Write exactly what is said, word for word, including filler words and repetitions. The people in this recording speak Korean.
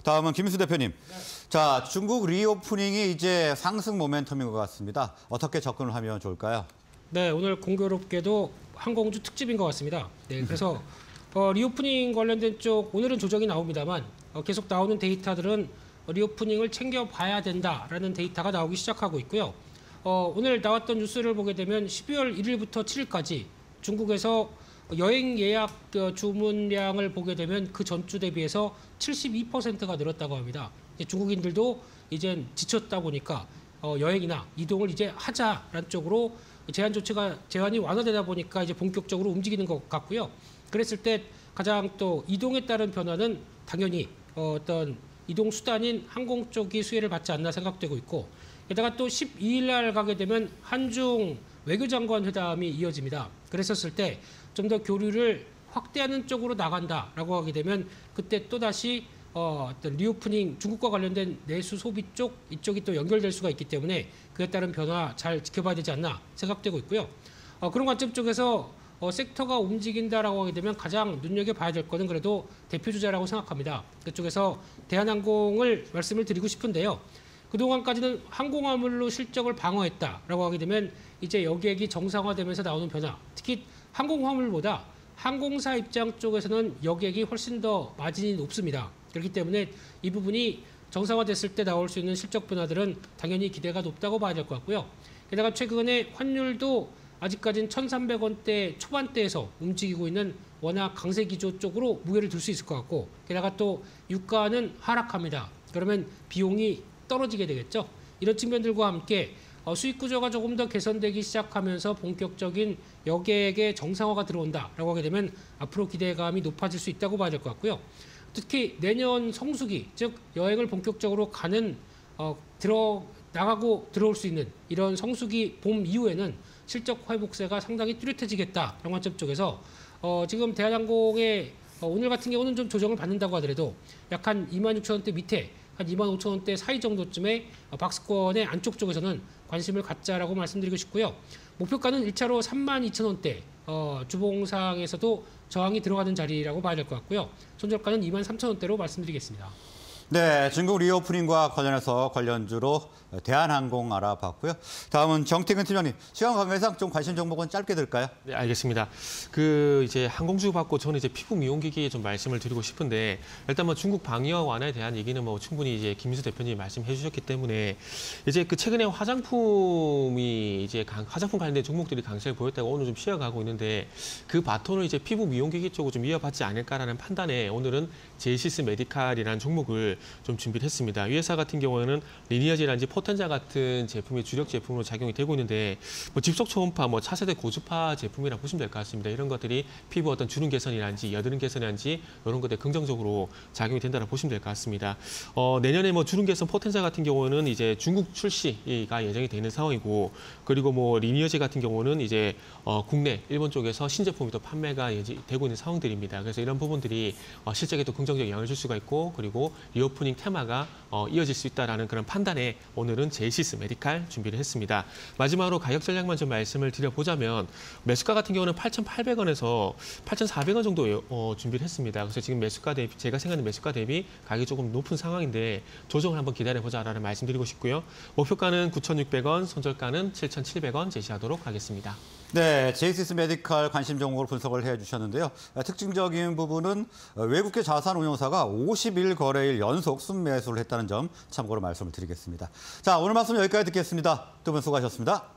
다음은 김민수 대표님. 네. 자, 중국 리오프닝이 이제 상승 모멘텀인 것 같습니다. 어떻게 접근을 하면 좋을까요? 네, 오늘 공교롭게도 항공주 특집인 것 같습니다. 네, 그래서 어, 리오프닝 관련된 쪽 오늘은 조정이 나옵니다만 어, 계속 나오는 데이터들은 리오프닝을 챙겨봐야 된다라는 데이터가 나오기 시작하고 있고요. 어, 오늘 나왔던 뉴스를 보게 되면 십이월 일일부터 칠일까지 중국에서 여행 예약 주문량을 보게 되면 그 전주 대비해서 칠십이 퍼센트가 늘었다고 합니다. 중국인들도 이제 지쳤다 보니까 어, 여행이나 이동을 이제 하자라는 쪽으로 제한 조치가 제한이 완화되다 보니까 이제 본격적으로 움직이는 것 같고요. 그랬을 때 가장 또 이동에 따른 변화는 당연히 어, 어떤 이동 수단인 항공 쪽이 수혜를 받지 않나 생각되고 있고, 게다가 또 십이일 날 가게 되면 한중 외교장관 회담이 이어집니다. 그랬었을 때 좀 더 교류를 확대하는 쪽으로 나간다라고 하게 되면 그때 또 다시 어, 어떤 리오프닝 중국과 관련된 내수 소비 쪽 이쪽이 또 연결될 수가 있기 때문에 그에 따른 변화 잘 지켜봐야 되지 않나 생각되고 있고요. 어, 그런 관점 쪽에서 어, 섹터가 움직인다라고 하게 되면 가장 눈여겨봐야 될 거는 그래도 대표주자라고 생각합니다. 그쪽에서 대한항공을 말씀을 드리고 싶은데요. 그동안까지는 항공화물로 실적을 방어했다라고 하게 되면 이제 여객이 정상화되면서 나오는 변화, 특히 항공화물보다 항공사 입장 쪽에서는 여객이 훨씬 더 마진이 높습니다. 그렇기 때문에 이 부분이 정상화됐을 때 나올 수 있는 실적 변화들은 당연히 기대가 높다고 봐야 될 것 같고요. 게다가 최근에 환율도 아직까지는 천삼백 원대 초반대에서 움직이고 있는 워낙 강세 기조 쪽으로 무게를 둘 수 있을 것 같고, 게다가 또 유가는 하락합니다. 그러면 비용이 떨어지게 되겠죠. 이런 측면들과 함께 수익 구조가 조금 더 개선되기 시작하면서 본격적인 여객의 정상화가 들어온다라고 하게 되면 앞으로 기대감이 높아질 수 있다고 봐야 될 것 같고요. 특히 내년 성수기, 즉 여행을 본격적으로 가는 어, 들어 나가고 들어올 수 있는 이런 성수기 봄 이후에는 실적 회복세가 상당히 뚜렷해지겠다. 이런 관점 쪽에서 어, 지금 대한항공의 어, 오늘 같은 경우는 좀 조정을 받는다고 하더라도 약 한 이만 육천 원대 밑에 한 이만 오천 원대 사이 정도쯤에 박스권의 안쪽 쪽에서는 관심을 갖자라고 말씀드리고 싶고요. 목표가는 일 차로 삼만 이천 원대, 어, 주봉상에서도 저항이 들어가는 자리라고 봐야 될 것 같고요. 손절가는 이만 삼천 원대로 말씀드리겠습니다. 네, 중국 리오프닝과 관련해서 관련주로 대한항공 알아봤고요. 다음은 정태근 팀장님, 시간 관계상 좀 관심 종목은 짧게 들까요? 네, 알겠습니다. 그 이제 항공주 받고 저는 이제 피부 미용기기에 좀 말씀을 드리고 싶은데, 일단 뭐 중국 방역 완화에 대한 얘기는 뭐 충분히 이제 김민수 대표님이 말씀해 주셨기 때문에 이제 그 최근에 화장품이 이제 강, 화장품 관련된 종목들이 강세를 보였다고 오늘 좀 쉬어가고 있는데, 그 바톤을 이제 피부 미용기기 쪽으로 좀 이어받지 않을까라는 판단에 오늘은 제이시스 메디칼이라는 종목을 좀 준비를 했습니다. 이 회사 같은 경우에는 리니어지라든지 포텐자 같은 제품이 주력 제품으로 작용이 되고 있는데, 뭐 집속 초음파, 뭐 차세대 고주파 제품이라 보시면 될 것 같습니다. 이런 것들이 피부 어떤 주름 개선이라든지 여드름 개선이라든지 이런 것들 긍정적으로 작용이 된다고 보시면 될 것 같습니다. 어, 내년에 뭐 주름 개선 포텐자 같은 경우는 이제 중국 출시가 예정이 되는 상황이고, 그리고 뭐 리니어지 같은 경우는 이제 어, 국내 일본 쪽에서 신제품이 또 판매가 되고 있는 상황들입니다. 그래서 이런 부분들이 어, 실적에 또 긍정적 영향을 줄 수가 있고, 그리고 리오프닝 테마가 어, 이어질 수 있다라는 그런 판단에 오늘은 제이시스 메디칼 준비를 했습니다. 마지막으로 가격 전략만 좀 말씀을 드려보자면, 매수가 같은 경우는 팔천팔백 원에서 팔천사백 원 정도 어, 준비를 했습니다. 그래서 지금 매수가 대비, 제가 생각하는 매수가 대비 가격이 조금 높은 상황인데 조정을 한번 기다려보자라는 말씀드리고 싶고요. 목표가는 구천육백 원, 손절가는 칠천칠백 원 제시하도록 하겠습니다. 네, 제이시스 메디칼 관심 종목으로 분석을 해주셨는데요. 특징적인 부분은 외국계 자산운용사가 오십 일 거래일 연속 순매수를 했다는 점 참고로 말씀을 드리겠습니다. 자, 오늘 말씀 여기까지 듣겠습니다. 두 분 수고하셨습니다.